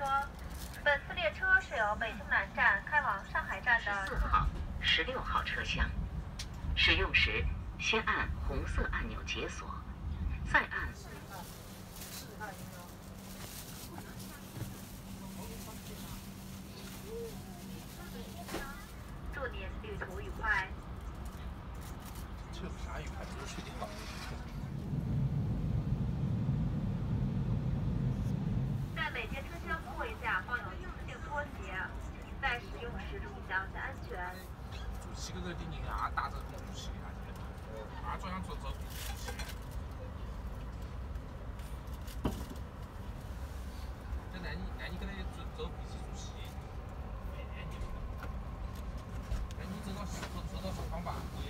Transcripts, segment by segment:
本次列车是由北京南站开往上海站的 14号、16号车厢。使用时，先按红色按钮解锁，再按。 祝您旅途愉快。 这有啥愉快？就是睡觉。 在每节车厢护卫架放有一次性拖鞋，请在使用时注意脚下安全。 主席哥哥的人啊，打着主席啊，啊，照样做主席。这那你跟他走必须主席，那你走到上方吧，对。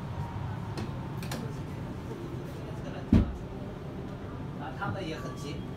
他们也很急。